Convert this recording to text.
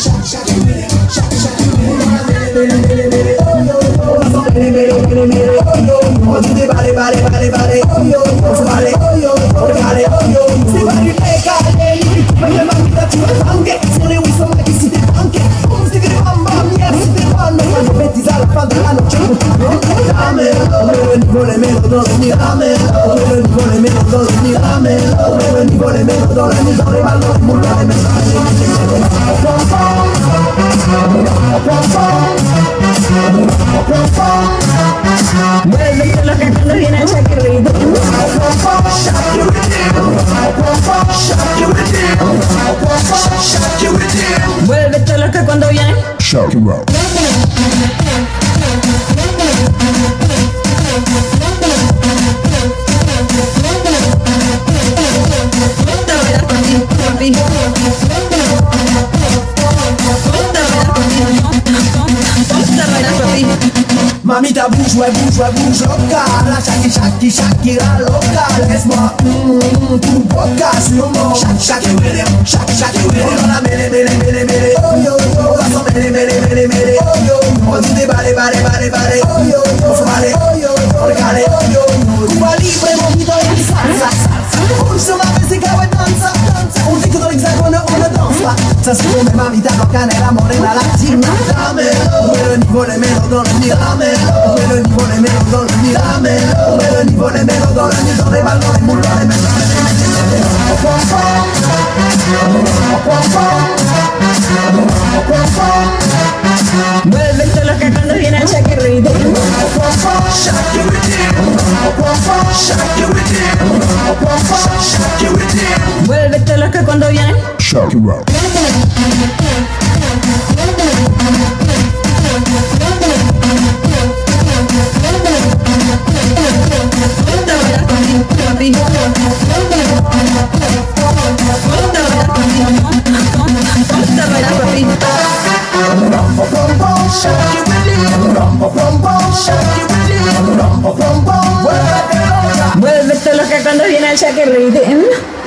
Vuelve lo que cuando viene el chaquirrito. Vuelve lo que cuando viene Shakira. Mamita bouge, ouais bouge local. Shakira local. Laisse-moi tout vodka sur mon Shakira. On la mêlée. Oh yo yo. On va s'en mêlée. Oh yo. On va tout déballer. Oh yo. On se balle. Oh yo. On regale. Oh yo. Cuba libre, movito y salsa. Un sulla musica e danza. Un tic dell'esagono, una danza. Se siccome mamita loca nella morena latina. Damelo. Pero ni vuole meno donne. Damelo. Pero ni vuole meno donne. Damelo. Pero ni vuole meno donne. Donne ballone, mullone, vuelve lo que cuando viene el chaquirrito. Vuelve lo que cuando viene Shakira. Vuelve lo que cuando viene el chaquirrito.